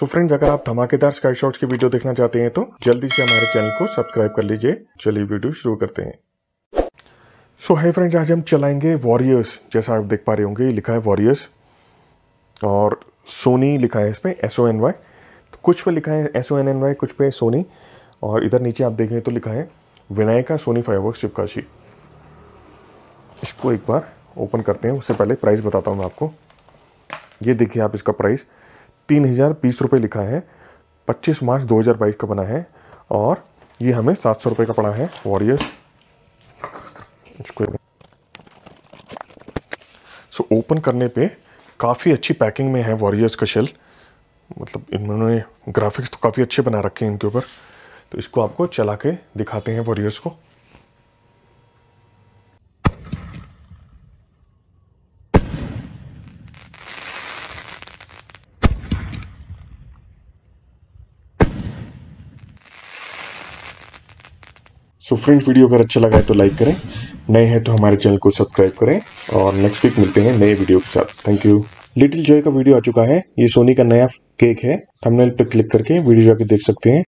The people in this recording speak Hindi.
सो फ्रेंड्स, अगर आप धमाकेदार स्काई शॉट्स की वीडियो देखना चाहते हैं तो जल्दी से हमारे चैनल को सब्सक्राइब कर लीजिए। चलिए वीडियो शुरू करते हैं। सो हाय फ्रेंड्स, आज हम चलाएंगे वॉरियर्स। जैसा आप देख पा रहे होंगे, लिखा है वॉरियर्स और सोनी लिखा है इसमें SONY। तो कुछ पे लिखा है SONNY, कुछ पे सोनी, और इधर नीचे आप देखें तो लिखा है विनायका सोनी फायरवर्क्स शिवकाशी। इसको एक बार ओपन करते हैं। उससे पहले प्राइस बताता हूँ मैं आपको। ये देखिए आप, इसका प्राइस 3020 रुपये लिखा है। 25 मार्च 2022 का बना है और ये हमें 700 रुपये का पड़ा है वॉरियर्स। इसको ओपन करने पे काफ़ी अच्छी पैकिंग में है वॉरियर्स का शेल। मतलब इन्होंने ग्राफिक्स तो काफ़ी अच्छे बना रखे हैं इनके ऊपर। तो इसको आपको चला के दिखाते हैं वॉरियर्स को। सो फ्रेंड्स, वीडियो अगर अच्छा लगा है तो लाइक करें, नए हैं तो हमारे चैनल को सब्सक्राइब करें और नेक्स्ट वीक मिलते हैं नए वीडियो के साथ। Thank you. लिटिल जॉय का वीडियो आ चुका है। ये सोनी का नया केक है। थंबनेल पर क्लिक करके वीडियो जाके देख सकते हैं।